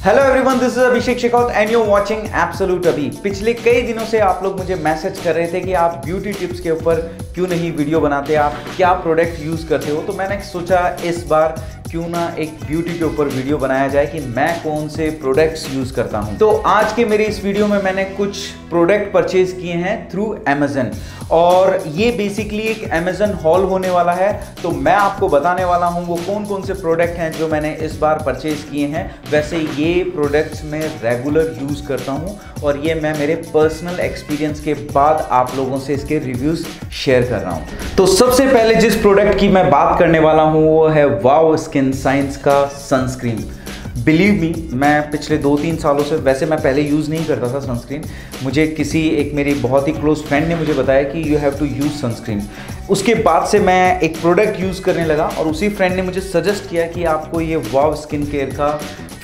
Hello everyone, this is Abhishek Shekhawat and you watching absolute Abhi. पिछले कई दिनों से आप लोग मुझे मैसेज कर रहे थे कि आप ब्यूटी टिप्स के ऊपर क्यों नहीं वीडियो बनाते, आप क्या प्रोडक्ट यूज़ करते हो। तो मैंने सोचा इस बार क्यों ना एक ब्यूटी के ऊपर वीडियो बनाया जाए कि मैं कौन से प्रोडक्ट्स यूज़ करता हूं। तो आज के मेरे इस वीडियो में मैंने कुछ प्रोडक्ट परचेज किए हैं थ्रू अमेजन और ये बेसिकली एक अमेजन हॉल होने वाला है। तो मैं आपको बताने वाला हूं वो कौन कौन से प्रोडक्ट हैं जो मैंने इस बार परचेज किए हैं। वैसे ये प्रोडक्ट्स मैं रेगुलर यूज़ करता हूं और ये मैं मेरे पर्सनल एक्सपीरियंस के बाद आप लोगों से इसके रिव्यूज़ शेयर कर रहा हूं। तो सबसे पहले जिस प्रोडक्ट की मैं बात करने वाला हूं वो है वाव स्किन साइंस का सनस्क्रीन। बिलीव मी, मैं पिछले 2-3 सालों से, वैसे मैं पहले यूज़ नहीं करता था सनस्क्रीन, मुझे एक मेरी बहुत ही क्लोज फ्रेंड ने मुझे बताया कि you have to use sunscreen. उसके बाद से मैं एक प्रोडक्ट यूज़ करने लगा और उसी फ्रेंड ने मुझे सजेस्ट किया कि आपको ये वाव स्किन केयर का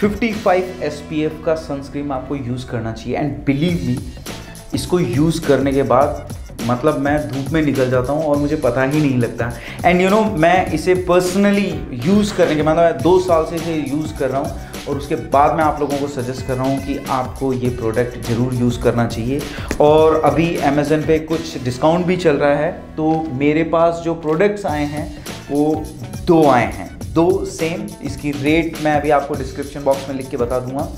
55 SPF का सनस्क्रीन आपको यूज़ करना चाहिए। एंड बिलीव मी, इसको यूज़ करने के बाद मतलब मैं धूप में निकल जाता हूँ और मुझे पता ही नहीं लगता। एंड यू नो, मैं इसे पर्सनली यूज़ करने के मतलब 2 साल से इसे यूज़ कर रहा हूँ और उसके बाद मैं आप लोगों को सजेस्ट कर रहा हूँ कि आपको ये प्रोडक्ट ज़रूर यूज़ करना चाहिए। और अभी अमेज़न पे कुछ डिस्काउंट भी चल रहा है, तो मेरे पास जो प्रोडक्ट्स आए हैं वो 2 आए हैं, 2 सेम। इसकी रेट मैं अभी आपको डिस्क्रिप्शन बॉक्स में लिख के बता दूँगा।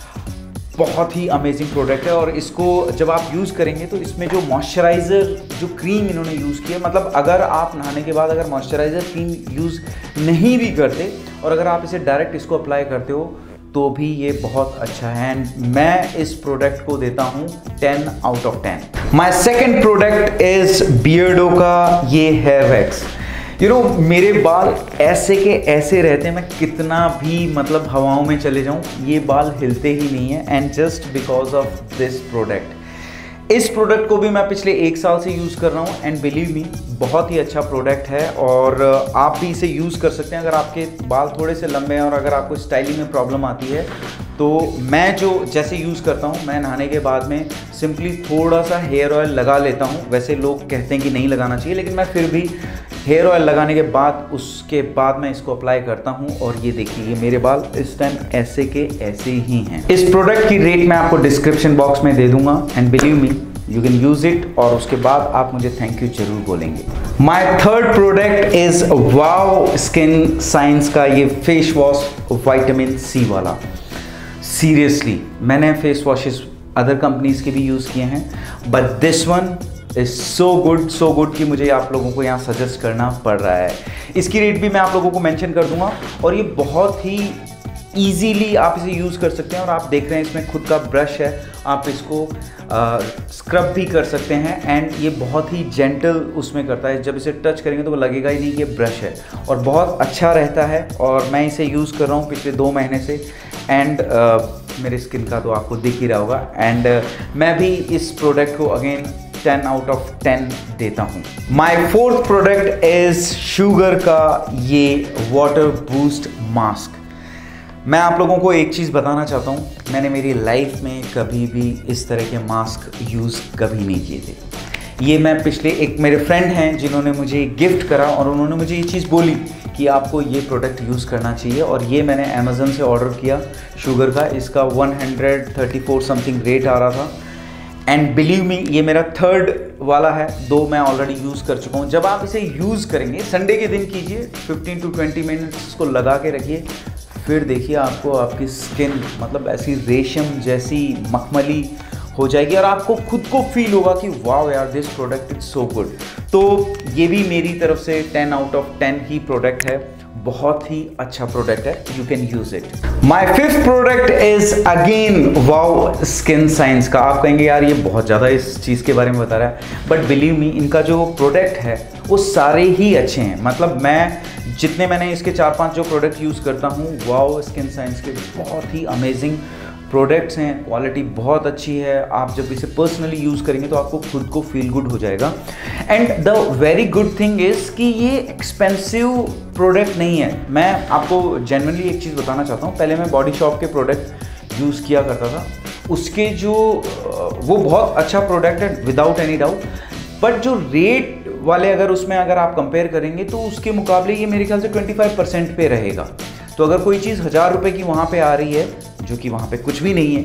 बहुत ही अमेजिंग प्रोडक्ट है और इसको जब आप यूज़ करेंगे तो इसमें जो मॉइस्चराइज़र, जो क्रीम इन्होंने यूज़ किया, मतलब अगर आप नहाने के बाद अगर मॉइस्चराइज़र क्रीम यूज़ नहीं भी करते और अगर आप इसे डायरेक्ट इसको अप्लाई करते हो तो भी ये बहुत अच्छा है। एंड मैं इस प्रोडक्ट को देता हूँ 10 out of 10। My second product is Beardo का ये हेयर वैक्स। यू नो, मेरे बाल ऐसे के ऐसे रहते हैं, मैं कितना भी मतलब हवाओं में चले जाऊं ये बाल हिलते ही नहीं है। And just because of this product, इस प्रोडक्ट को भी मैं पिछले 1 साल से यूज़ कर रहा हूं एंड बिलीव मी, बहुत ही अच्छा प्रोडक्ट है और आप भी इसे यूज़ कर सकते हैं अगर आपके बाल थोड़े से लंबे हैं और अगर आपको स्टाइलिंग में प्रॉब्लम आती है। तो मैं जो जैसे यूज़ करता हूँ, मैं नहाने के बाद में सिंपली थोड़ा सा हेयर ऑयल लगा लेता हूँ। वैसे लोग कहते हैं कि नहीं लगाना चाहिए, लेकिन मैं फिर भी हेयर ऑयल लगाने के बाद उसके बाद मैं इसको अप्लाई करता हूँ और ये देखिए, ये मेरे बाल इस टाइम ऐसे के ऐसे ही हैं। इस प्रोडक्ट की रेट मैं आपको डिस्क्रिप्शन बॉक्स में दे दूंगा and believe me, you can use it और उसके बाद आप मुझे थैंक यू जरूर बोलेंगे। My third product is wow skin science का ये फेस वॉश विटामिन C वाला। सीरियसली, मैंने फेस वॉशेस अदर कंपनीज के भी यूज़ किए हैं, but this one is so good कि मुझे आप लोगों को यहाँ सजेस्ट करना पड़ रहा है। इसकी रेट भी मैं आप लोगों को मेंशन कर दूंगा और ये बहुत ही ईजीली आप इसे यूज़ कर सकते हैं। और आप देख रहे हैं इसमें खुद का ब्रश है, आप इसको स्क्रब भी कर सकते हैं एंड ये बहुत ही जेंटल उसमें करता है। जब इसे टच करेंगे तो वो लगेगा ही नहीं कि ये ब्रश है और बहुत अच्छा रहता है। और मैं इसे यूज़ कर रहा हूँ पिछले 2 महीने से एंड मेरे स्किन का तो आपको दिख ही रहा होगा। एंड मैं भी इस प्रोडक्ट को अगेन 10 आउट ऑफ 10 देता हूँ। My fourth product is sugar का ये वाटर बूस्ट मास्क। मैं आप लोगों को एक चीज़ बताना चाहता हूँ, मैंने मेरी लाइफ में कभी भी इस तरह के मास्क यूज़ कभी नहीं किए थे। ये मैं पिछले एक मेरे फ्रेंड हैं जिन्होंने मुझे गिफ्ट करा और उन्होंने मुझे ये चीज़ बोली कि आपको ये प्रोडक्ट यूज़ करना चाहिए और ये मैंने अमेज़न से ऑर्डर किया शुगर का। इसका 134 समथिंग रेट आ रहा था एंड बिलीव मी, ये मेरा 3rd वाला है। 2 मैं ऑलरेडी यूज़ कर चुका हूँ। जब आप इसे यूज़ करेंगे, संडे के दिन कीजिए, 15 to 20 मिनट्स इसको लगा के रखिए, फिर देखिए आपको आपकी स्किन मतलब ऐसी रेशम जैसी मखमली हो जाएगी और आपको खुद को फील होगा कि वाह यार, this product is so good. तो ये भी मेरी तरफ से 10 आउट ऑफ 10 ही प्रोडक्ट है, बहुत ही अच्छा प्रोडक्ट है, you can use it. My 5th product is again wow skin science का। आप कहेंगे यार ये बहुत ज़्यादा इस चीज़ के बारे में बता रहा है, बट बिलीव मी, इनका जो प्रोडक्ट है वो सारे ही अच्छे हैं। मतलब मैं जितने मैंने इसके 4-5 जो प्रोडक्ट यूज़ करता हूँ, वाव स्किन साइंस के बहुत ही अमेजिंग प्रोडक्ट्स हैं, क्वालिटी बहुत अच्छी है। आप जब इसे पर्सनली यूज़ करेंगे तो आपको खुद को फील गुड हो जाएगा। And the very good thing is कि ये एक्सपेंसिव प्रोडक्ट नहीं है। मैं आपको जेन्युइनली एक चीज़ बताना चाहता हूँ, पहले मैं बॉडी शॉप के प्रोडक्ट यूज़ किया करता था, उसके जो वो बहुत अच्छा प्रोडक्ट है विदाउट एनी डाउट, बट जो रेट वाले अगर उसमें अगर आप कंपेयर करेंगे तो उसके मुकाबले ये मेरे ख्याल से 25% पे रहेगा। तो अगर कोई चीज़ 1000 रुपये की वहाँ पे आ रही है, जो कि वहाँ पे कुछ भी नहीं है,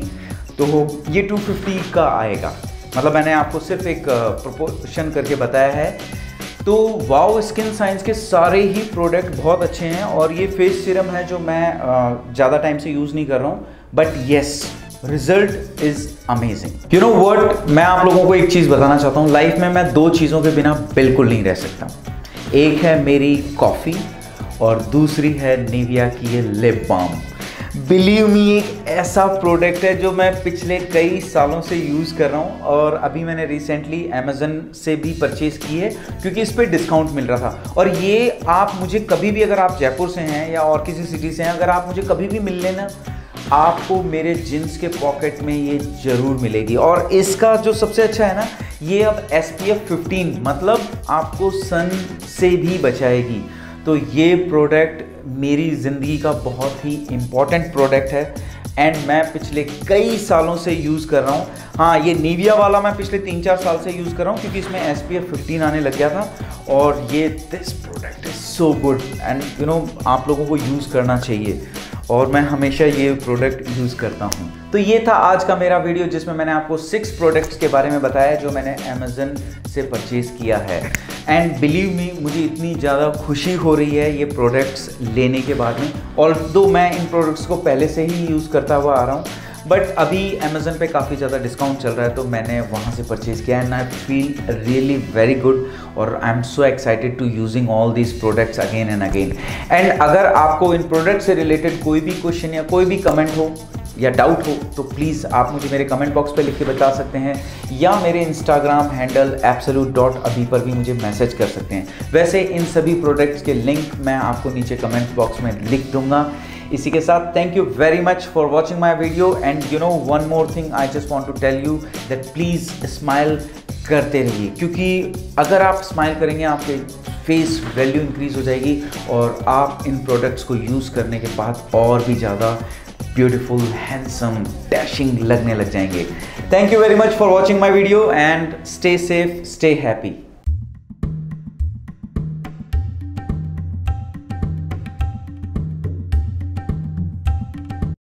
तो ये 250 का आएगा। मतलब मैंने आपको सिर्फ एक प्रोपोर्शन करके बताया है। तो वाओ स्किन साइंस के सारे ही प्रोडक्ट बहुत अच्छे हैं, और ये फेस सीरम है जो मैं ज़्यादा टाइम से यूज़ नहीं कर रहा हूँ, but yes result is amazing. You know what, मैं आप लोगों को एक चीज़ बताना चाहता हूँ। लाइफ में मैं 2 चीज़ों के बिना बिल्कुल नहीं रह सकता। एक है मेरी कॉफ़ी और दूसरी है निविया की ये लिप बाम। बिलीव मी, एक ऐसा प्रोडक्ट है जो मैं पिछले कई सालों से यूज़ कर रहा हूँ, और अभी मैंने रिसेंटली अमेज़न से भी परचेज़ की है क्योंकि इस पर डिस्काउंट मिल रहा था। और ये आप मुझे कभी भी, अगर आप जयपुर से हैं या और किसी सिटी से हैं, अगर आप मुझे कभी भी मिल लेना, आपको मेरे जींस के पॉकेट में ये ज़रूर मिलेगी। और इसका जो सबसे अच्छा है ना, ये अब SPF 15 मतलब आपको सन से भी बचाएगी। तो ये प्रोडक्ट मेरी ज़िंदगी का बहुत ही इम्पॉर्टेंट प्रोडक्ट है, एंड मैं पिछले कई सालों से यूज़ कर रहा हूँ। हाँ, ये निविया वाला मैं पिछले 3-4 साल से यूज़ कर रहा हूँ क्योंकि इसमें SPF 15 आने लग गया था। और ये this product is so good, and you know आप लोगों को यूज़ करना चाहिए, और मैं हमेशा ये प्रोडक्ट यूज़ करता हूँ। तो ये था आज का मेरा वीडियो जिसमें मैंने आपको 6 प्रोडक्ट्स के बारे में बताया जो मैंने अमेज़न से परचेज़ किया है। एंड बिलीव मी, मुझे इतनी ज़्यादा खुशी हो रही है ये प्रोडक्ट्स लेने के बाद में। ऑल्दो मैं इन प्रोडक्ट्स को पहले से ही यूज़ करता हुआ आ रहा हूँ, बट अभी अमेज़न पे काफ़ी ज़्यादा डिस्काउंट चल रहा है, तो मैंने वहाँ से परचेज़ किया, and I feel really very good, और I am so excited to using all these products again and again. And अगर आपको इन प्रोडक्ट से रिलेटेड कोई भी क्वेश्चन या कोई भी कमेंट हो या डाउट हो, तो प्लीज़ आप मुझे मेरे कमेंट बॉक्स पे लिख के बता सकते हैं, या मेरे इंस्टाग्राम हैंडल absolute.abhi पर भी मुझे मैसेज कर सकते हैं। वैसे इन सभी प्रोडक्ट्स के लिंक मैं आपको नीचे कमेंट बॉक्स में लिख दूंगा। इसी के साथ thank you very much for watching my video, and you know one more thing I just want to tell you that please smile करते रहिए, क्योंकि अगर आप स्माइल करेंगे आपके फेस वैल्यू इंक्रीज़ हो जाएगी, और आप इन प्रोडक्ट्स को यूज़ करने के बाद और भी ज़्यादा ब्यूटीफुल, हैंडसम, डैशिंग लगने लग जाएंगे। Thank you very much for watching my video, and stay safe, stay happy.